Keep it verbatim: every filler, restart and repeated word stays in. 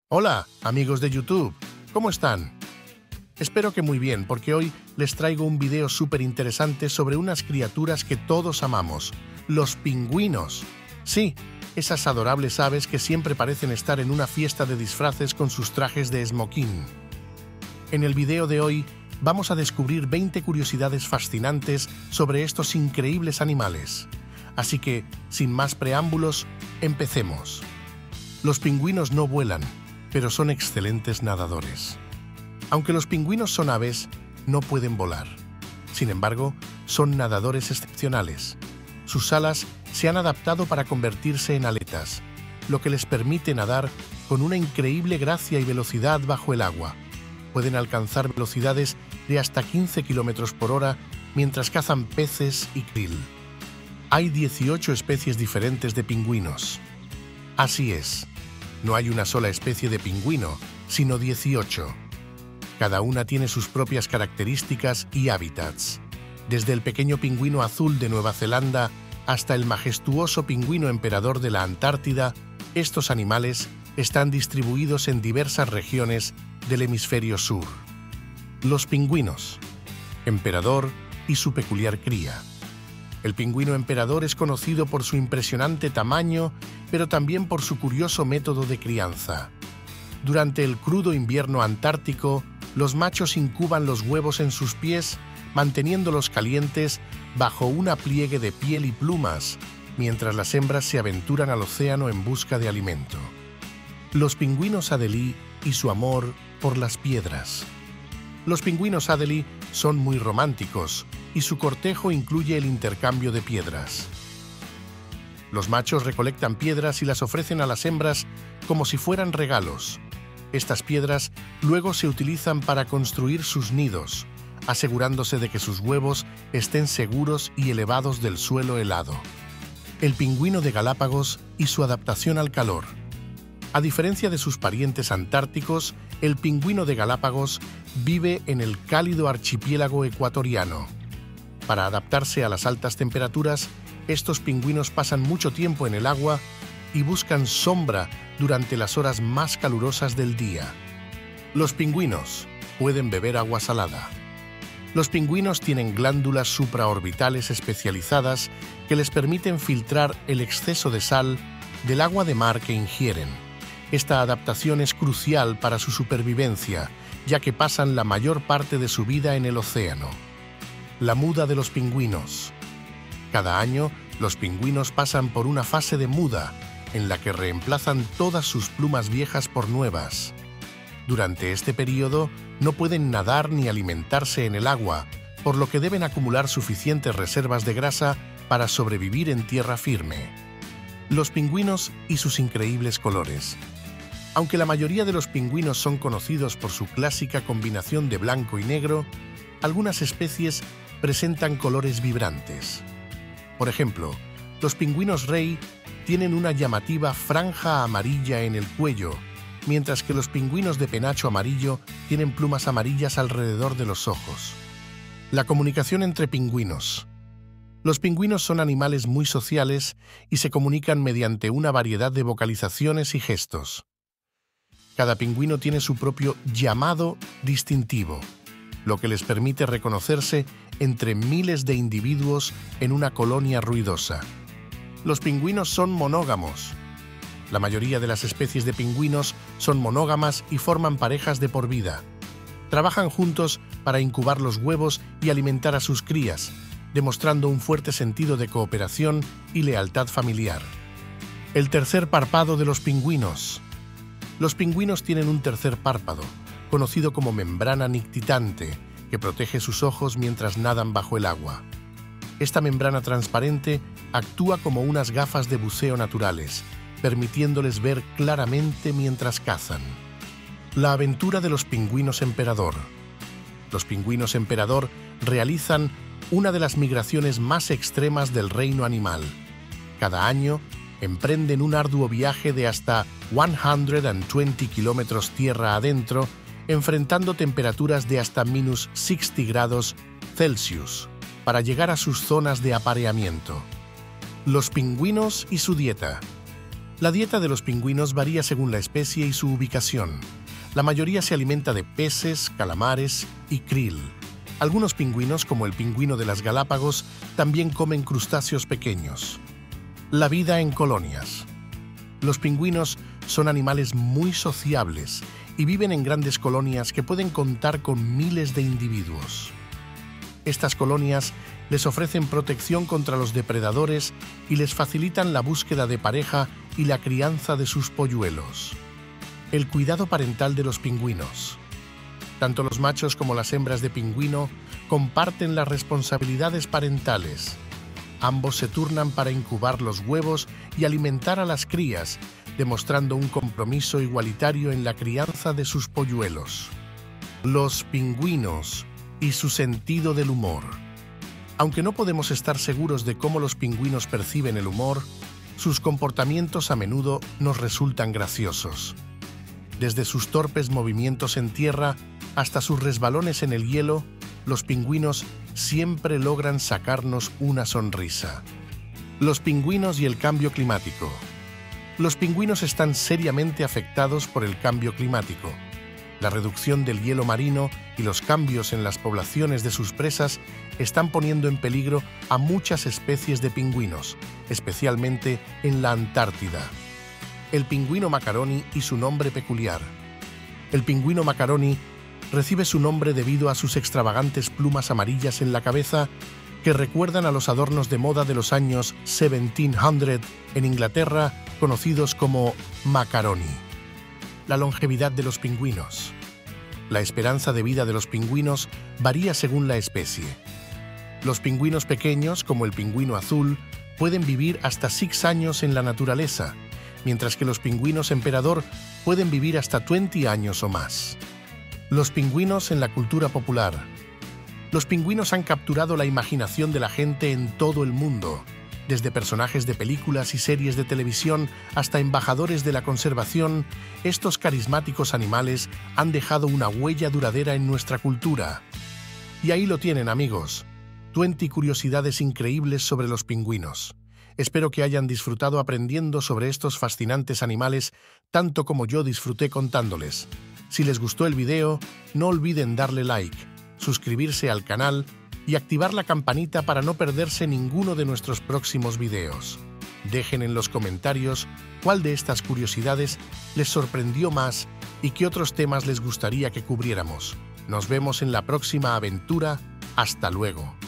Hola, amigos de YouTube, ¿cómo están? Espero que muy bien, porque hoy les traigo un video súper interesante sobre unas criaturas que todos amamos, los pingüinos. Sí, esas adorables aves que siempre parecen estar en una fiesta de disfraces con sus trajes de esmoquín. En el video de hoy vamos a descubrir veinte curiosidades fascinantes sobre estos increíbles animales. Así que, sin más preámbulos, empecemos. Los pingüinos no vuelan, pero son excelentes nadadores. Aunque los pingüinos son aves, no pueden volar. Sin embargo, son nadadores excepcionales. Sus alas se han adaptado para convertirse en aletas, lo que les permite nadar con una increíble gracia y velocidad bajo el agua. Pueden alcanzar velocidades de hasta quince kilómetros por hora mientras cazan peces y krill. Hay dieciocho especies diferentes de pingüinos. Así es, no hay una sola especie de pingüino, sino dieciocho. Cada una tiene sus propias características y hábitats. Desde el pequeño pingüino azul de Nueva Zelanda hasta el majestuoso pingüino emperador de la Antártida, estos animales están distribuidos en diversas regiones del hemisferio sur. Los pingüinos, emperador y su peculiar cría. El pingüino emperador es conocido por su impresionante tamaño, pero también por su curioso método de crianza. Durante el crudo invierno antártico, los machos incuban los huevos en sus pies, manteniéndolos calientes bajo una pliegue de piel y plumas, mientras las hembras se aventuran al océano en busca de alimento. Los pingüinos Adélie y su amor por las piedras. Los pingüinos Adélie son muy románticos y su cortejo incluye el intercambio de piedras. Los machos recolectan piedras y las ofrecen a las hembras como si fueran regalos. Estas piedras luego se utilizan para construir sus nidos, asegurándose de que sus huevos estén seguros y elevados del suelo helado. El pingüino de Galápagos y su adaptación al calor. A diferencia de sus parientes antárticos, el pingüino de Galápagos vive en el cálido archipiélago ecuatoriano. Para adaptarse a las altas temperaturas, estos pingüinos pasan mucho tiempo en el agua y buscan sombra durante las horas más calurosas del día. Los pingüinos pueden beber agua salada. Los pingüinos tienen glándulas supraorbitales especializadas que les permiten filtrar el exceso de sal del agua de mar que ingieren. Esta adaptación es crucial para su supervivencia, ya que pasan la mayor parte de su vida en el océano. La muda de los pingüinos. Cada año, los pingüinos pasan por una fase de muda, en la que reemplazan todas sus plumas viejas por nuevas. Durante este periodo, no pueden nadar ni alimentarse en el agua, por lo que deben acumular suficientes reservas de grasa para sobrevivir en tierra firme. Los pingüinos y sus increíbles colores. Aunque la mayoría de los pingüinos son conocidos por su clásica combinación de blanco y negro, algunas especies presentan colores vibrantes. Por ejemplo, los pingüinos rey tienen una llamativa franja amarilla en el cuello, mientras que los pingüinos de penacho amarillo tienen plumas amarillas alrededor de los ojos. La comunicación entre pingüinos. Los pingüinos son animales muy sociales y se comunican mediante una variedad de vocalizaciones y gestos. Cada pingüino tiene su propio llamado distintivo, lo que les permite reconocerse entre miles de individuos en una colonia ruidosa. Los pingüinos son monógamos. La mayoría de las especies de pingüinos son monógamas y forman parejas de por vida. Trabajan juntos para incubar los huevos y alimentar a sus crías, demostrando un fuerte sentido de cooperación y lealtad familiar. El tercer párpado de los pingüinos. Los pingüinos tienen un tercer párpado, conocido como membrana nictitante, que protege sus ojos mientras nadan bajo el agua. Esta membrana transparente actúa como unas gafas de buceo naturales, permitiéndoles ver claramente mientras cazan. La aventura de los pingüinos emperador. Los pingüinos emperador realizan una de las migraciones más extremas del reino animal. Cada año, emprenden un arduo viaje de hasta ciento veinte kilómetros tierra adentro, enfrentando temperaturas de hasta menos sesenta grados Celsius para llegar a sus zonas de apareamiento. Los pingüinos y su dieta. La dieta de los pingüinos varía según la especie y su ubicación. La mayoría se alimenta de peces, calamares y krill. Algunos pingüinos, como el pingüino de las Galápagos, también comen crustáceos pequeños. La vida en colonias. Los pingüinos son animales muy sociables y viven en grandes colonias que pueden contar con miles de individuos. Estas colonias les ofrecen protección contra los depredadores y les facilitan la búsqueda de pareja y la crianza de sus polluelos. El cuidado parental de los pingüinos. Tanto los machos como las hembras de pingüino comparten las responsabilidades parentales. Ambos se turnan para incubar los huevos y alimentar a las crías, demostrando un compromiso igualitario en la crianza de sus polluelos. Los pingüinos y su sentido del humor. Aunque no podemos estar seguros de cómo los pingüinos perciben el humor, sus comportamientos a menudo nos resultan graciosos. Desde sus torpes movimientos en tierra hasta sus resbalones en el hielo, los pingüinos siempre logran sacarnos una sonrisa. Los pingüinos y el cambio climático. Los pingüinos están seriamente afectados por el cambio climático. La reducción del hielo marino y los cambios en las poblaciones de sus presas están poniendo en peligro a muchas especies de pingüinos, especialmente en la Antártida. El pingüino macaroni y su nombre peculiar. El pingüino macaroni recibe su nombre debido a sus extravagantes plumas amarillas en la cabeza que recuerdan a los adornos de moda de los años mil setecientos en Inglaterra, conocidos como macaroni. La longevidad de los pingüinos. La esperanza de vida de los pingüinos varía según la especie. Los pingüinos pequeños, como el pingüino azul, pueden vivir hasta seis años en la naturaleza, mientras que los pingüinos emperador pueden vivir hasta veinte años o más. Los pingüinos en la cultura popular. Los pingüinos han capturado la imaginación de la gente en todo el mundo, desde personajes de películas y series de televisión hasta embajadores de la conservación. Estos carismáticos animales han dejado una huella duradera en nuestra cultura. Y ahí lo tienen, amigos, veinte curiosidades increíbles sobre los pingüinos. Espero que hayan disfrutado aprendiendo sobre estos fascinantes animales tanto como yo disfruté contándoles. Si les gustó el video, no olviden darle like, suscribirse al canal y activar la campanita para no perderse ninguno de nuestros próximos videos. Dejen en los comentarios cuál de estas curiosidades les sorprendió más y qué otros temas les gustaría que cubriéramos. Nos vemos en la próxima aventura. Hasta luego.